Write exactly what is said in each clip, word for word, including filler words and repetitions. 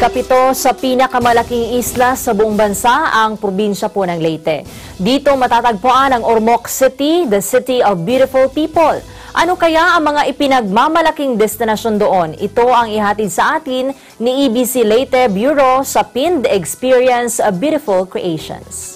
Ikapito sa pinakamalaking isla sa buong bansa ang probinsya po ng Leyte. Dito matatagpuan ang Ormoc City, the city of beautiful people. Ano kaya ang mga ipinagmamalaking destinasyon doon? Ito ang ihatid sa atin ni E B C Leyte Bureau sa P I N D Experience Beautiful Creations.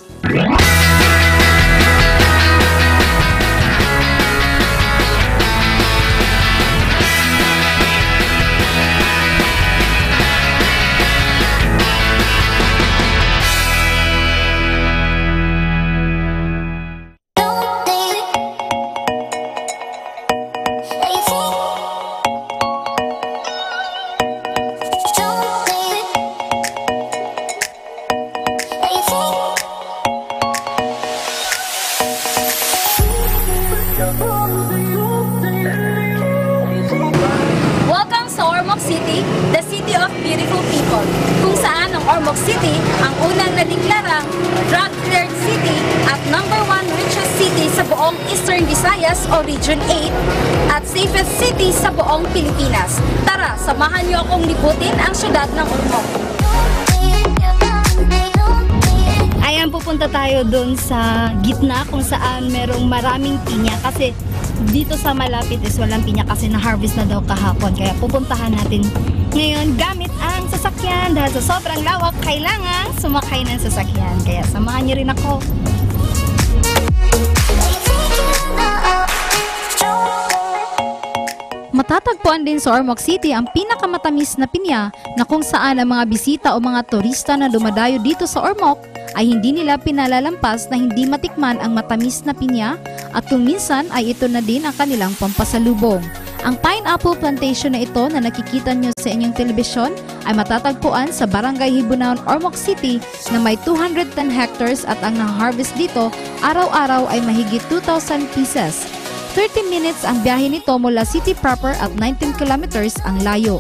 Welcome sa Ormoc City, the city of beautiful people, kung saan ang Ormoc City ang unang nadeklarang drug-cleared city at number one richest city sa buong Eastern Visayas o Region eight at safest city sa buong Pilipinas. Tara, samahan niyo akong libutin ang syudad ng Ormoc. Ayan, pupunta tayo doon sa gitna kung saan merong maraming pinya kasi dito sa malapit is walang pinya kasi na-harvest na daw kahapon. Kaya pupuntahan natin ngayon gamit ang sasakyan dahil sa sobrang lawak kailangan sumakay ng sasakyan. Kaya samahan niyo rin ako. Matatagpuan din sa Ormoc City ang pinakamatamis na pinya na kung saan ang mga bisita o mga turista na dumadayo dito sa Ormoc ay hindi nila pinalalampas na hindi matikman ang matamis na pinya at kung minsan ay ito na din ang kanilang pampasalubong. Ang pineapple plantation na ito na nakikita nyo sa inyong telebisyon ay matatagpuan sa Barangay Hibunaon, Ormoc City na may two hundred ten hectares at ang na-harvest dito araw-araw ay mahigit two thousand pieces. thirty minutes ang biyahe nito mula city proper at nineteen kilometers ang layo.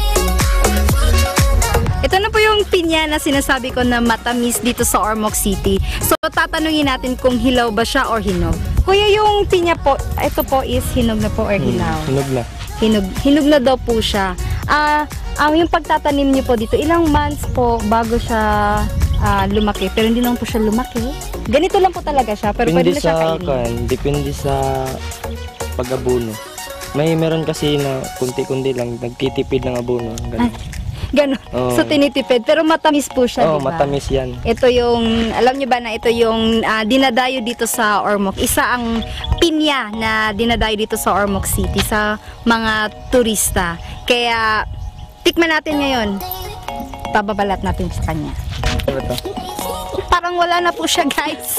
Ito na po yung pinya na sinasabi ko na matamis dito sa Ormoc City. So tatanungin natin kung hilaw ba siya or hinog. Kuya, yung pinya po, ito po is hinog na po or hilaw? Hmm, hinog na. Hinog, hinog na daw po siya. Ah, uh, yung pagtatanim niyo po dito, ilang months po bago siya uh, lumaki? Pero hindi lang po siya lumaki. Ganito lang po talaga siya, pero depende pwede na siya sa, kainin. kan, depende sa pag-abono. May meron kasi na kunti-kunti lang, nagtitipid ng abono. Ganun. Ganon. Oh. So tinitipid. Pero matamis po siya, Oo, oh, diba? matamis yan. Ito yung, alam niyo ba na ito yung uh, dinadayo dito sa Ormoc. Isa ang pinya na dinadayo dito sa Ormoc City sa mga turista. Kaya, tikman natin ngayon. Pababalat natin sa kanya. Ito. Parang wala na po siya, guys.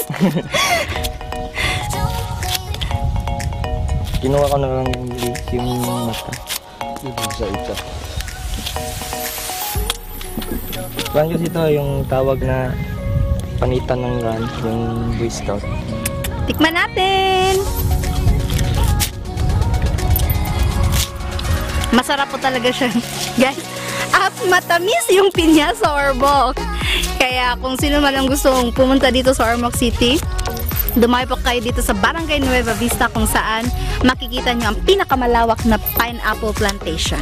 Kinuha ko na lang yung mata. Isa-isa. Run kasi ito yung tawag na panitan ng run, yung Boy Scout. Tikman natin! Masarap po talaga siya, guys. At matamis yung pinya sa Ormoc. Kaya kung sino man ang gustong pumunta dito sa Ormoc City, dumayo po kayo dito sa Barangay Nueva Vista kung saan makikita nyo ang pinakamalawak na pineapple plantation.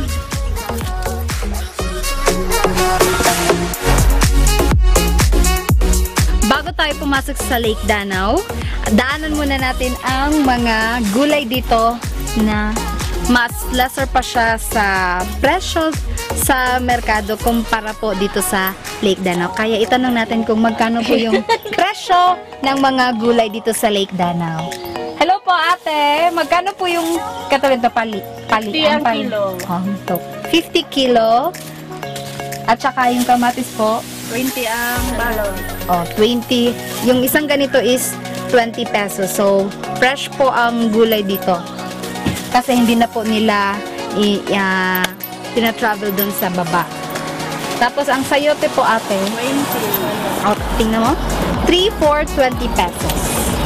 Bago tayo pumasok sa Lake Danau, daanan muna natin ang mga gulay dito na mas lesser pa siya sa presyo sa merkado kumpara po dito sa Lake Danau. Kaya itanong natin kung magkano po yung presyo ng mga gulay dito sa Lake Danau. Hello po ate, magkano po yung katulad na pali? Pali fifty ang kilo. Oh, ito. fifty kilo. At saka yung kamatis po, twenty ang balon. oh, twenty. Yung isang ganito is twenty pesos. So, fresh po ang gulay dito. Kasi hindi na po nila i, uh, tina-travel dun sa baba. Tapos, ang sayote po ate, twenty. oh, tingnan mo, three, four, twenty pesos.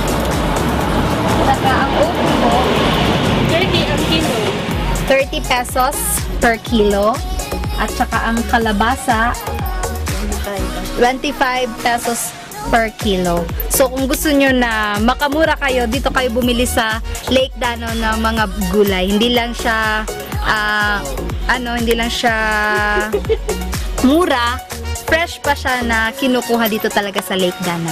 Saka ang upo po, thirty ang kilo. thirty pesos per kilo. At saka ang kalabasa, twenty-five pesos per kilo. So kung gusto nyo na makamura kayo, dito kayo bumili sa Lake Danau ng mga gulay. Hindi lang siya uh, ano, hindi lang siya mura, fresh pa siya na kinukuha dito talaga sa Lake Danau.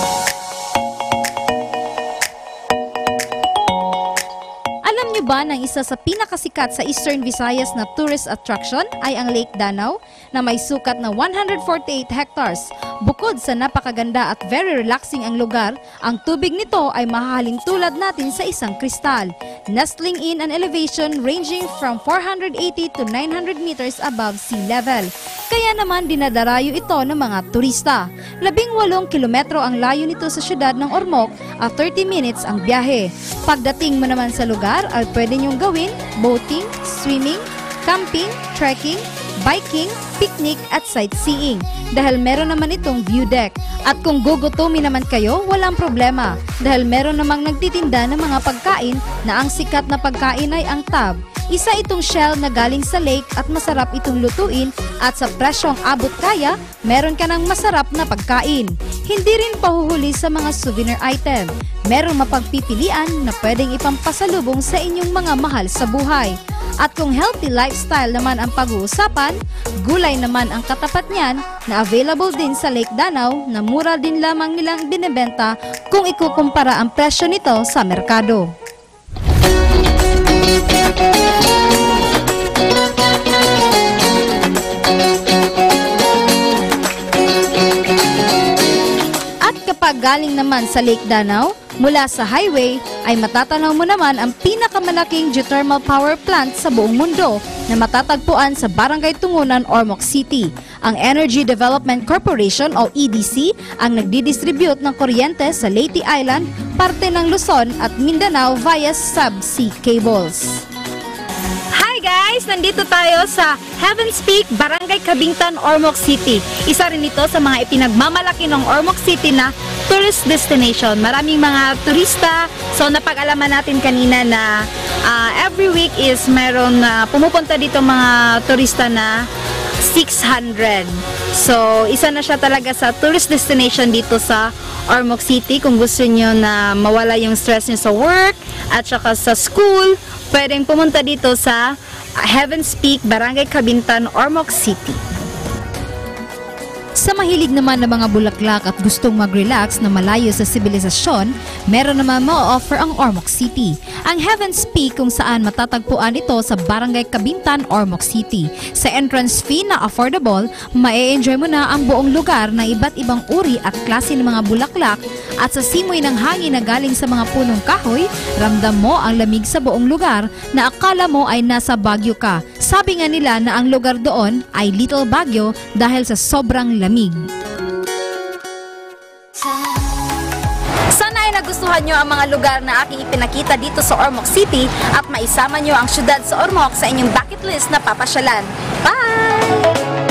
Alam niyo ba na isa sa pinakasikat sa Eastern Visayas na tourist attraction ay ang Lake Danau na may sukat na one hundred forty-eight hectares. Bukod sa napakaganda at very relaxing ang lugar, ang tubig nito ay mahahaling tulad natin sa isang kristal, nestling in an elevation ranging from four hundred eighty to nine hundred meters above sea level. Kaya naman dinadarayo ito ng mga turista. Labing walong kilometro ang layo nito sa syudad ng Ormoc at thirty minutes ang biyahe. Pagdating mo naman sa lugar ay pwede niyong gawin boating, swimming, camping, trekking, biking, picnic at sightseeing dahil meron naman itong view deck. At kung gugutumin naman kayo, walang problema dahil meron namang nagtitinda ng mga pagkain na ang sikat na pagkain ay ang tab. Isa itong shell na galing sa lake at masarap itong lutuin at sa presyong abot kaya, meron ka ng masarap na pagkain. Hindi rin pahuhuli sa mga souvenir item. Merong mapagpipilian na pwedeng ipampasalubong sa inyong mga mahal sa buhay. At kung healthy lifestyle naman ang pag-uusapan, gulay naman ang katapat niyan na available din sa Lake Danau na mura din lamang nilang binebenta kung ikukumpara ang presyo nito sa merkado. At kapag galing naman sa Lake Danau, mula sa highway ay matatanaw mo naman ang pinakamalaking geothermal power plant sa buong mundo na matatagpuan sa Barangay Tungunan, Ormoc City. Ang Energy Development Corporation o E D C ang nagdidistribute ng kuryente sa Leyte Island, parte ng Luzon at Mindanao via subsea cables. Hi guys! Nandito tayo sa Heaven's Peak, Barangay Cabingtan, Ormoc City. Isa rin ito sa mga ipinagmamalaki ng Ormoc City na tourist destination. Maraming mga turista. So napag-alaman natin kanina na uh, every week is meron na uh, pumupunta dito mga turista na six hundred. So isa na siya talaga sa tourist destination dito sa Ormoc City. Kung gusto nyo na mawala yung stress nyo sa work at saka sa school, pwedeng pumunta dito sa Heaven's Peak, Barangay Cabintan, Ormoc City. Sa mahilig naman ng mga bulaklak at gustong mag-relax na malayo sa sibilisasyon, meron naman mo-offer ang Ormoc City. Ang Heaven's Peak kung saan matatagpuan ito sa Barangay Cabintan, Ormoc City. Sa entrance fee na affordable, ma-enjoy mo na ang buong lugar na iba't ibang uri at klase ng mga bulaklak at sa simoy ng hangin na galing sa mga punong kahoy, ramdam mo ang lamig sa buong lugar na akala mo ay nasa Baguio ka. Sabi nga nila na ang lugar doon ay Little Baguio dahil sa sobrang lamig. Sana ay nagustuhan nyo ang mga lugar na aking ipinakita dito sa Ormoc City at maisama nyo ang syudad sa Ormoc sa inyong bucket list na papasyalan. Bye!